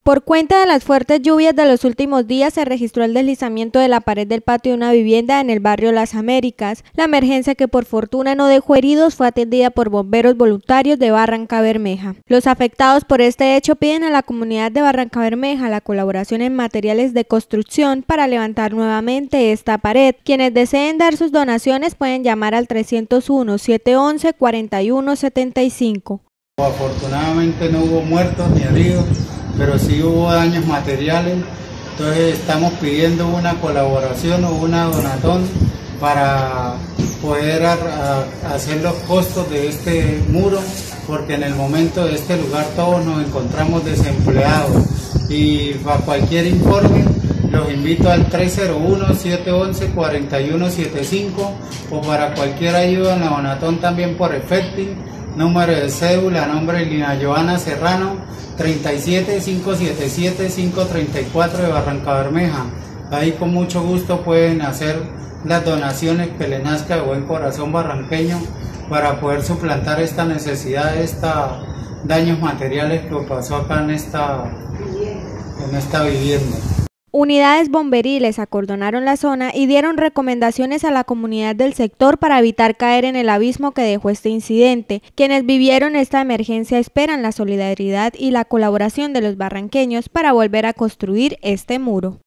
Por cuenta de las fuertes lluvias de los últimos días, se registró el deslizamiento de la pared del patio de una vivienda en el barrio Las Américas. La emergencia, que por fortuna no dejó heridos, fue atendida por bomberos voluntarios de Barrancabermeja. Los afectados por este hecho piden a la comunidad de Barrancabermeja la colaboración en materiales de construcción para levantar nuevamente esta pared. Quienes deseen dar sus donaciones pueden llamar al 301-711-4175. Afortunadamente no hubo muertos ni heridos, pero sí hubo daños materiales. Entonces estamos pidiendo una colaboración o una donatón para poder hacer los costos de este muro, porque en el momento de este lugar todos nos encontramos desempleados. Y para cualquier informe los invito al 301-711-4175 o para cualquier ayuda en la donatón también por Efecti, número de cédula, nombre de Lina Joana Serrano, 37-577-534 de Barrancabermeja. Ahí con mucho gusto pueden hacer las donaciones que le nazca de buen corazón barranqueño para poder suplantar esta necesidad, daños materiales que pasó acá en esta vivienda. Unidades bomberiles acordonaron la zona y dieron recomendaciones a la comunidad del sector para evitar caer en el abismo que dejó este incidente. Quienes vivieron esta emergencia esperan la solidaridad y la colaboración de los barranqueños para volver a construir este muro.